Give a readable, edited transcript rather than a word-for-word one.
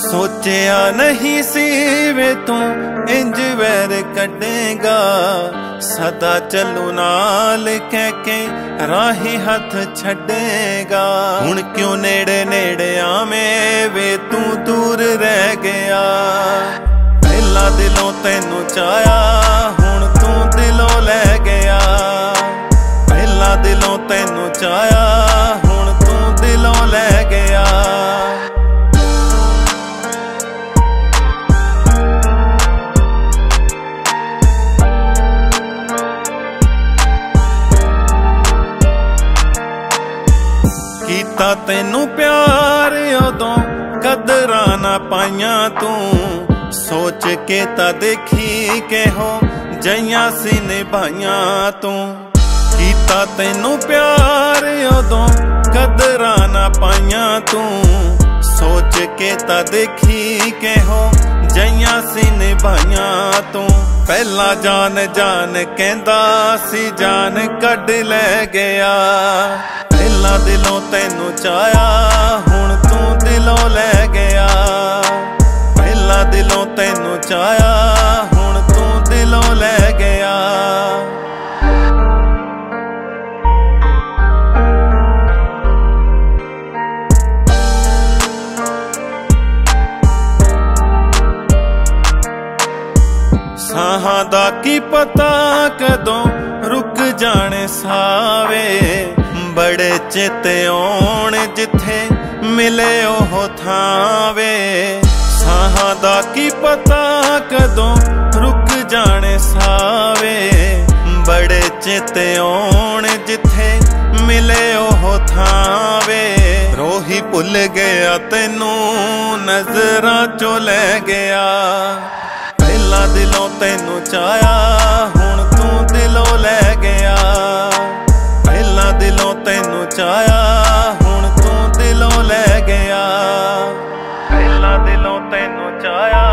सोचिया नहीं सी वे तू इंज वैर कटेगा, सदा चलू नाल कह के राही हथ छड़ेगा। हुण क्यों नेड़े नेड़े आवें वे तू दूर रह गया। पहला दिलों तेनू चाया हुण तू दिलों लै गया। पहला दिलों तेनू चाया हुण तू दिलों लै गया। कीता तेनू प्यार उदों कदरां ना पाइयां तू, सोच के ता देखी के हो जइयां सी निभाइयां तू। कीता तेनू प्यार उदों कदरां ना पाइयां तू, सोच के ता देखी के हो जइयां सी निभाइयां तू। पहला जान जान कहंदा सी जान कढ लै गया। पहला दिलों तेनू चाया हुण तू दिलों लै गया। पहला दिलों तेनू चाया हुण तू दिलों लै गया। साहां दा की पता कदों रुक जाने सावे, बड़े चेते आउण जिथे मिले ओह थावे। साहां दा की पता कदों रुक जाने सावे, बड़े चेते आउण जिथे मिले ओह थावे। रोही भुल गया तेनू नजरां चों लै गया। पहला दिलों तेनू चाया हुण तू दिलों लै गया। पहला दिलों तेनू चाया हुण तू दिलों लै गया। पहला दिलों तेनू चाया